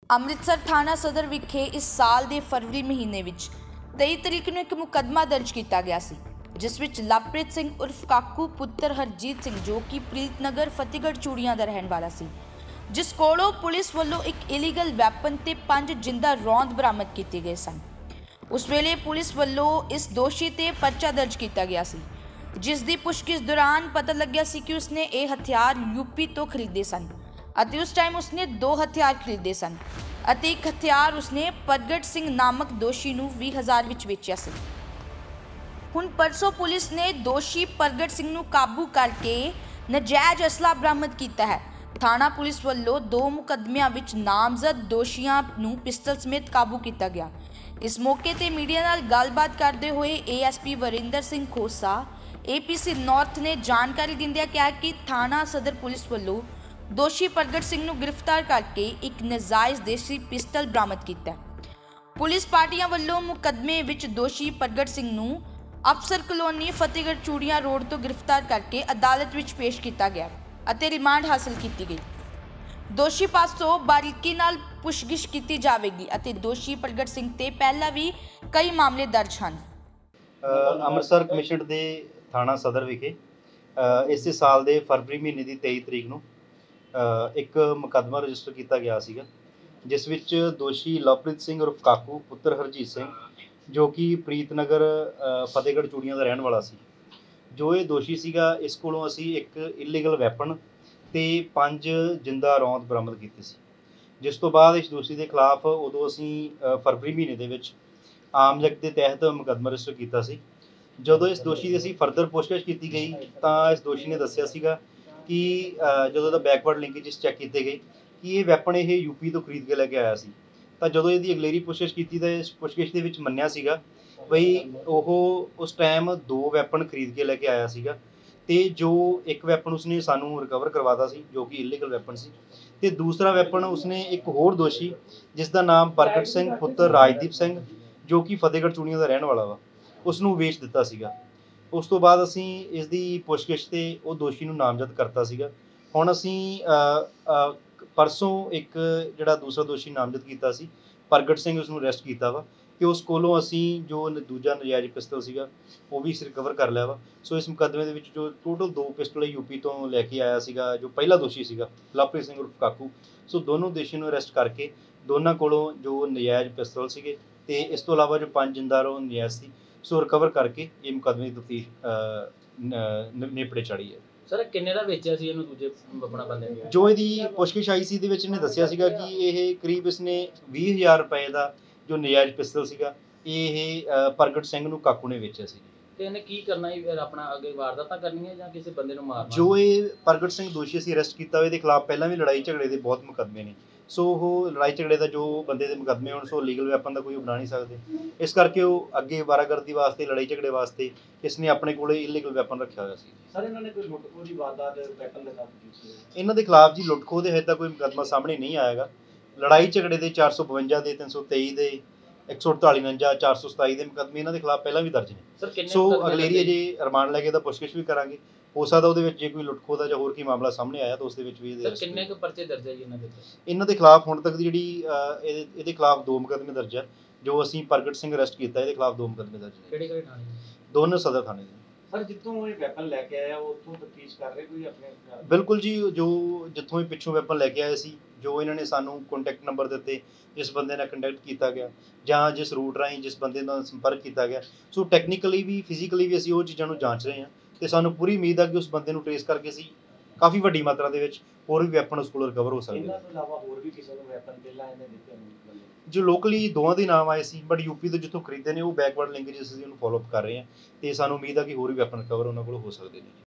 ਅੰਮ੍ਰਿਤਸਰ ਥਾਣਾ ਸਦਰ ਵਿਖੇ ਇਸ ਸਾਲ ਦੇ ਫਰਵਰੀ ਮਹੀਨੇ ਵਿੱਚ 23 ਤਰੀਕ ਨੂੰ ਇੱਕ ਮੁਕੱਦਮਾ ਦਰਜ ਕੀਤਾ ਗਿਆ ਸੀ, ਜਿਸ ਵਿੱਚ ਲਵਪ੍ਰੀਤ ਸਿੰਘ ਉਰਫ ਕਾਕੂ ਪੁੱਤਰ ਹਰਜੀਤ ਸਿੰਘ ਜੋ ਕਿ ਪ੍ਰੀਤਨਗਰ ਫਤਿਹਗੜ੍ਹ ਚੂੜੀਆਂ ਦਾ ਰਹਿਣ ਵਾਲਾ ਸੀ, ਜਿਸ ਕੋਲੋਂ ਪੁਲਿਸ ਵੱਲੋਂ ਇੱਕ ਇਲੀਗਲ ਵੈਪਨ ਤੇ 5 ਜਿੰਦਾ ਰੌਂਦ ਬਰਾਮਦ ਕੀਤੇ ਗਏ ਸਨ। ਉਸ ਵੇਲੇ ਪੁਲਿਸ ਵੱਲੋਂ ਇਸ ਦੋਸ਼ੀ ਤੇ ਪਰਚਾ ਦਰਜ ਕੀਤਾ ਗਿਆ ਸੀ, ਜਿਸ ਦੀ ਪੁੱਛਗਿੱਛ ਦੌਰਾਨ ਪਤਾ ਲੱਗਿਆ ਸੀ ਕਿ ਉਸਨੇ ਇਹ ਹਥਿਆਰ यूपी ਤੋਂ ਖਰੀਦੇ ਸਨ ਅਤੇ ਉਸ ਟਾਈਮ ਉਸਨੇ 2 ਹਥਿਆਰ ਖਰੀਦੇ ਸਨ ਅਤੇ ਇੱਕ ਹਥਿਆਰ ਉਸਨੇ ਪ੍ਰਗਟ ਸਿੰਘ ਨਾਮਕ ਦੋਸ਼ੀ ਨੂੰ 20,000 ਵਿੱਚ ਵੇਚਿਆ ਸੀ। ਹੁਣ ਪਰਸੋਂ ਪੁਲਿਸ ਨੇ ਦੋਸ਼ੀ ਪ੍ਰਗਟ ਸਿੰਘ ਨੂੰ ਕਾਬੂ ਕਰਕੇ ਨਜਾਇਜ਼ ਅਸਲਾ ਬਰਾਮਦ ਕੀਤਾ ਹੈ। ਥਾਣਾ ਪੁਲਿਸ ਵੱਲੋਂ 2 ਮੁਕੱਦਮਿਆਂ ਵਿੱਚ ਨਾਮਜ਼ਦ ਦੋਸ਼ੀਆਂ ਨੂੰ ਪਿਸਟਲ ਸਮੇਤ ਕਾਬੂ ਕੀਤਾ ਗਿਆ। ਇਸ ਮੌਕੇ ਤੇ ਮੀਡੀਆ ਨਾਲ ਗੱਲਬਾਤ ਕਰਦੇ ਹੋਏ ASP Varinder Singh Khosa APC north ਨੇ ਜਾਣਕਾਰੀ ਦਿੰਦਿਆਂ ਕਿਹਾ ਕਿ ਥਾਣਾ ਸਦਰ ਪੁਲਿਸ ਵੱਲੋਂ ਦੋਸ਼ੀ ਪ੍ਰਗਟ ਸਿੰਘ ਨੂੰ ਗ੍ਰਿਫਤਾਰ ਕਰਕੇ ਇੱਕ ਨਜਾਇਜ਼ ਦੇਸੀ ਪਿਸਟਲ ਬਰਾਮਦ ਕੀਤਾ। ਪੁਲਿਸ ਪਾਰਟੀਆਂ ਵੱਲੋਂ ਮੁਕੱਦਮੇ ਵਿੱਚ ਦੋਸ਼ੀ ਪ੍ਰਗਟ ਸਿੰਘ ਨੂੰ ਅਫਸਰ ਕਲੋਨੀ ਫਤਿਹਗੜ੍ਹ ਚੂੜੀਆਂ ਰੋਡ ਤੋਂ ਗ੍ਰਿਫਤਾਰ ਕਰਕੇ ਅਦਾਲਤ ਵਿੱਚ ਪੇਸ਼ ਕੀਤਾ ਗਿਆ ਅਤੇ ਰਿਮਾਂਡ ਹਾਸਲ ਕੀਤੀ ਗਈ। ਦੋਸ਼ੀ ਪਾਸੋਂ ਬਾਰੀਕੀ ਨਾਲ ਪੁੱਛਗਿੱਛ ਕੀਤੀ ਜਾਵੇਗੀ ਅਤੇ ਦੋਸ਼ੀ ਪ੍ਰਗਟ ਸਿੰਘ ਤੇ ਪਹਿਲਾਂ ਵੀ ਕਈ ਮਾਮਲੇ ਦਰਜ ਹਨ। ਅੰਮ੍ਰਿਤਸਰ ਕਮਿਸ਼ਨ ਦੇ ਥਾਣਾ ਸਦਰ ਵਿਖੇ ਇਸੇ ਸਾਲ ਦੇ ਫਰਵਰੀ ਮਹੀਨੇ ਦੀ 23 ਤਰੀਕ ਨੂੰ ਇੱਕ ਮੁਕੱਦਮਾ ਰਜਿਸਟਰ ਕੀਤਾ ਗਿਆ ਸੀਗਾ, ਜਿਸ ਵਿੱਚ ਦੋਸ਼ੀ ਲਵਪ੍ਰੀਤ ਸਿੰਘ ਉਰਫ ਕਾਕੂ ਪੁੱਤਰ ਹਰਜੀਤ ਸਿੰਘ ਜੋ ਕਿ ਪ੍ਰੀਤਨਗਰ ਫਤਿਹਗੜ੍ਹ ਚੂੜੀਆਂ ਦਾ ਰਹਿਣ ਵਾਲਾ ਸੀ, ਜੋ ਇਹ ਦੋਸ਼ੀ ਸੀਗਾ, ਇਸ ਕੋਲੋਂ ਅਸੀਂ ਇੱਕ ਇਲੀਗਲ ਵੈਪਨ ਤੇ 5 ਜਿੰਦਾ ਰੌਂਦ ਬਰਾਮਦ ਕੀਤੇ ਸੀ। ਜਿਸ ਤੋਂ ਬਾਅਦ ਇਸ ਦੋਸ਼ੀ ਦੇ ਖਿਲਾਫ ਉਦੋਂ ਅਸੀਂ ਫਰਵਰੀ ਮਹੀਨੇ ਦੇ ਵਿੱਚ ਆਮ ਐਕਟ ਦੇ ਤਹਿਤ ਮੁਕੱਦਮਾ ਰਜਿਸਟਰ ਕੀਤਾ ਸੀ। ਜਦੋਂ ਇਸ ਦੋਸ਼ੀ ਦੀ ਅਸੀਂ ਫਰਦਰ ਪੁੱਛਗਿੱਛ ਕੀਤੀ ਗਈ ਤਾਂ ਇਸ ਦੋਸ਼ੀ ਨੇ ਦੱਸਿਆ ਸੀਗਾ ਕਿ ਜਦੋਂ ਇਹਦਾ ਬੈਕਵਰਡ ਲਿੰਕੇਜਸ ਚੈੱਕ ਕੀਤੇ ਗਏ ਕਿ ਇਹ ਵੈਪਨ ਇਹ UP ਤੋਂ ਖਰੀਦ ਕੇ ਲੈ ਕੇ ਆਇਆ ਸੀ। ਤਾਂ ਜਦੋਂ ਇਹਦੀ ਅਗਲੇਰੀ ਪੁੱਛਗਿੱਛ ਕੀਤੀ ਤਾਂ ਇਸ ਪੁੱਛਗਿੱਛ ਦੇ ਵਿੱਚ ਮੰਨਿਆ ਸੀਗਾ ਬਈ ਉਹ ਉਸ ਟਾਈਮ 2 ਵੈਪਨ ਖਰੀਦ ਕੇ ਲੈ ਕੇ ਆਇਆ ਸੀਗਾ ਤੇ ਜੋ ਇੱਕ ਵੈਪਨ ਉਸਨੇ ਸਾਨੂੰ ਰਿਕਵਰ ਕਰਵਾਤਾ ਸੀ ਜੋ ਕਿ ਇਲੀਗਲ ਵੈਪਨ ਸੀ, ਤੇ ਦੂਸਰਾ ਵੈਪਨ ਉਸਨੇ ਇੱਕ ਹੋਰ ਦੋਸ਼ੀ ਜਿਸ ਦਾ ਨਾਮ ਪ੍ਰਗਟ ਸਿੰਘ ਪੁੱਤਰ ਰਾਜਦੀਪ ਸਿੰਘ ਜੋ ਕਿ ਫਤਿਹਗੜ੍ਹ ਚੂੜੀਆਂ ਦਾ ਰਹਿਣ ਵਾਲਾ ਵਾ, ਉਸ ਨੂੰ ਵੇਚ ਦਿੱਤਾ ਸੀਗਾ। ਉਸ ਤੋਂ ਬਾਅਦ ਅਸੀਂ ਇਸ ਦੀ ਪੁੱਛਗਿੱਛ ਤੇ ਉਹ ਦੋਸ਼ੀ ਨੂੰ ਨਾਮਜ਼ਦ ਕਰਤਾ ਸੀਗਾ। ਹੁਣ ਅਸੀਂ ਪਰਸੋਂ ਇੱਕ ਜਿਹੜਾ ਦੂਸਰਾ ਦੋਸ਼ੀ ਨਾਮਜ਼ਦ ਕੀਤਾ ਸੀ ਪ੍ਰਗਟ ਸਿੰਘ, ਉਸ ਨੂੰ ਅਰੈਸਟ ਕੀਤਾ ਵਾ ਕਿ ਉਸ ਕੋਲੋਂ ਅਸੀਂ ਜੋ ਦੂਜਾ ਨਜਾਇਜ਼ ਪਿਸਤਲ ਸੀਗਾ ਉਹ ਵੀ ਰਿਕਵਰ ਕਰ ਲਿਆ ਵਾ। ਸੋ ਇਸ ਮੁਕੱਦਮੇ ਦੇ ਵਿੱਚ ਜੋ ਟੋਟਲ 2 ਪਿਸਤਲ UP ਤੋਂ ਲੈ ਕੇ ਆਇਆ ਸੀਗਾ ਜੋ ਪਹਿਲਾ ਦੋਸ਼ੀ ਸੀਗਾ ਲਵਪ੍ਰੀਤ ਸਿੰਘ ਉਰਫ ਕਾਕੂ, ਸੋ ਦੋਨੋਂ ਦੋਸ਼ੀਆਂ ਨੂੰ ਅਰੈਸਟ ਕਰਕੇ ਦੋਨਾਂ ਕੋਲੋਂ ਜੋ ਨਜਾਇਜ਼ ਪਿਸਤਲ ਸੀਗੇ ਤੇ ਇਸ ਤੋਂ ਇਲਾਵਾ ਜੋ 5 ਜਿੰਦਾ ਰੌਂਦ ਨਜਾਇਜ਼ ਸੀ ਸੋ ਰਿਕਵਰ ਕਰਕੇ ਇਹ ਮੁਕੱਦਮੇ ਦੀ ਤਫਤੀਸ਼ ਨੇਪਰੇ ਚੜ੍ਹੀ ਹੈ। ਸਰ ਕਿੰਨੇ ਦਾ ਵੇਚਿਆ ਸੀ ਇਹਨੂੰ ਦੂਜੇ ਆਪਣਾ ਬੰਦੇ ਨੇ? ਜੋ ਇਹਦੀ ਪੁੱਛਗਿੱਛ ਆਈ ਸੀ ਦੇ ਵਿੱਚ ਇਹਨੇ ਦੱਸਿਆ ਸੀਗਾ ਕਿ ਇਹ ਕਰੀਬ ਇਸਨੇ 20,000 ਰੁਪਏ ਦਾ ਜੋ ਨਜਾਇਜ਼ ਪਿਸਤਲ ਸੀਗਾ ਇਹ ਪ੍ਰਗਟ ਸਿੰਘ ਨੂੰ ਕਾਕੂ ਨੇ ਵੇਚਿਆ ਸੀ। ਤੇ ਇਹਨੇ ਕੀ ਕਰਨਾ ਹੈ ਫਿਰ, ਆਪਣਾ ਅੱਗੇ ਵਾਰਦਾਤਾਂ ਕਰਨੀਆਂ ਜਾਂ ਕਿਸੇ ਬੰਦੇ ਨੂੰ ਮਾਰਨਾ? ਜੋ ਇਹ ਪ੍ਰਗਟ ਸਿੰਘ ਦੋਸ਼ੀ ਅਸੀਂ ਅਰੈਸਟ ਕੀਤਾ ਇਹਦੇ ਖਿਲਾਫ ਪਹਿਲਾਂ ਵੀ ਲੜਾਈ ਝਗੜੇ ਦੇ ਬਹੁਤ ਮੁਕੱਦਮੇ ਨੇ, ਸੋ ਉਹ ਲੜਾਈ ਝਗੜੇ ਦਾ ਜੋ ਬੰਦੇ ਦੇ ਮੁਕੱਦਮੇ ਹੋਣ ਸੋ ਲੀਗਲ ਵੈਪਨ ਦਾ ਕੋਈ ਬਣਾ ਨਹੀਂ ਸਕਦੇ, ਇਸ ਕਰਕੇ ਉਹ ਅੱਗੇ ਵਾਰਾਗਰਦੀ ਵਾਸਤੇ ਲੜਾਈ ਝਗੜੇ ਵਾਸਤੇ ਇਸਨੇ ਆਪਣੇ ਕੋਲੇ ਇਲੀਗਲ ਵੈਪਨ ਰੱਖਿਆ ਹੋਇਆ ਸੀ। ਸਰ ਇਹਨਾਂ ਨੇ ਕੋਈ ਲੁੱਟ-ਖੋਹ ਦੀ ਵਾਰਦਾਤ ਵੈਪਨ ਦੇ ਨਾਲ ਕੀਤੀ? ਇਹਨਾਂ ਦੇ ਖਿਲਾਫ ਜੀ ਲੁੱਟ-ਖੋਹ ਦੇ ਹਜੇ ਤੱਕ ਕੋਈ ਮੁਕੱਦਮਾ ਸਾਹਮਣੇ ਨਹੀਂ ਆਏਗਾ। ਲੜਾਈ ਝਗੜੇ ਦੇ 452 ਦੇ 323 ਦੇ 148 49 427 ਦੇ ਮੁਕੱਦਮੇ ਇਹਨਾਂ ਦੇ ਖਿਲਾਫ ਪਹਿਲਾਂ ਵੀ ਦਰਜ ਨੇ। ਸੋ ਅਗਲੇਰੀ ਅਜੇ ਰਿਮਾਂਡ ਲੈ ਕੇ ਇਹਦਾ ਪੁੱਛਗਿੱਛ ਵੀ ਕਰਾਂਗੇ, ਹੋ ਸਕਦਾ ਉਹਦੇ ਵਿੱਚ ਜੇ ਕੋਈ ਲੁੱਟ-ਖੋਹ ਦਾ ਜਾਂ ਹੋਰ ਕੀ ਮਾਮਲਾ ਸਾਹਮਣੇ ਆਇਆ ਤਾਂ ਉਸ ਦੇ ਵਿੱਚ ਵੀ ਸਰ ਕਿੰਨੇ ਕੁ ਪਰਚੇ ਦਰਜ ਹੈ ਜੀ ਇਹਨਾਂ ਦੇ? ਇਹਨਾਂ ਦੇ ਖਿਲਾਫ ਹੁਣ ਤੱਕ ਦੀ ਜਿਹੜੀ ਇਹਦੇ ਖਿਲਾਫ 2 ਮੁਕੱਦਮੇ ਦਰਜ ਹੈ। ਜੋ ਅਸੀਂ ਪ੍ਰਗਟ ਸਿੰਘ ਅਰੈਸਟ ਕੀਤਾ ਇਹਦੇ ਖਿਲਾਫ 2 ਮੁਕੱਦਮੇ ਦਰਜ ਨੇ। ਕਿਹੜੇ ਥਾਣੇ? ਦੋਨੋਂ ਸਦਰ ਥਾਣੇ ਦੇ। ਸਰ ਜਿੱਥੋਂ ਇਹ ਵੈਪਨ ਲੈ ਕੇ ਆਇਆ ਉੱਥੋਂ ਤਫਤੀਸ਼ ਕਰ ਰਹੇ ਕੋਈ ਆਪਣੇ? ਬਿਲਕੁਲ ਜੀ, ਜੋ ਜਿੱਥੋਂ ਇਹ ਪਿੱਛੋਂ ਵੈਪਨ ਲੈ ਕੇ ਆਏ ਸੀ, ਜੋ ਇਹਨਾਂ ਨੇ ਸਾਨੂੰ ਕੰਟੈਕਟ ਨੰਬਰ ਦਿੱਤੇ, ਜਿਸ ਬੰਦੇ ਨਾਲ ਕੰਟੈਕਟ ਕੀਤਾ ਗਿਆ ਜਾਂ ਜਿਸ ਰੂਟ ਰਾਹੀਂ ਜਿਸ ਬੰਦੇ ਨਾਲ ਸੰਪਰਕ ਕੀਤਾ ਗਿਆ, ਸੋ ਟੈਕਨੀਕਲੀ ਵੀ ਫਿਜ਼ੀਕਲੀ ਵੀ ਅਸੀਂ ਉਹ ਚੀਜ਼ਾਂ ਨੂੰ ਜਾਂਚ ਰਹੇ ਹਾਂ ਤੇ ਸਾਨੂੰ ਪੂਰੀ ਉਮੀਦ ਹੈ ਕਿ ਉਸ ਬੰਦੇ ਨੂੰ ਟ੍ਰੇਸ ਕਰਕੇ ਅਸੀਂ ਕਾਫੀ ਵੱਡੀ ਮਾਤਰਾ ਦੇ ਵਿੱਚ ਹੋਰ ਵੀ ਵੈਪਨ ਉਸ ਕੋਲ ਰਿਕਵਰ ਹੋ ਸਕਦੇ। ਇਹਨਾਂ ਤੋਂ ਇਲਾਵਾ ਹੋਰ ਵੀ ਕਿਸੇ ਨੂੰ ਵੈਪਨ ਪਹਿਲਾਂ ਇਹਨੇ ਦਿੱਤੇ ਨੇ? ਜੋ ਲੋਕਲੀ 2 ਦੇ ਨਾਮ ਆਏ ਸੀ, ਬਟ UP ਤੋਂ ਜਿੱਥੋਂ ਖਰੀਦੇ ਨੇ ਉਹ ਬੈਕਵਰਡ ਲਿੰਕੇਜਸ ਅਸੀਂ ਉਹਨੂੰ ਫੋਲੋ ਅਪ ਕਰ ਰਹੇ ਹਾਂ ਤੇ ਸਾਨੂੰ ਉਮੀਦ ਹੈ ਕਿ ਹੋਰ ਵੀ ਵੈਪਨ ਰਿਕਵਰ ਉਹਨਾਂ ਕੋਲ ਹੋ ਸਕਦੇ ਨੇ।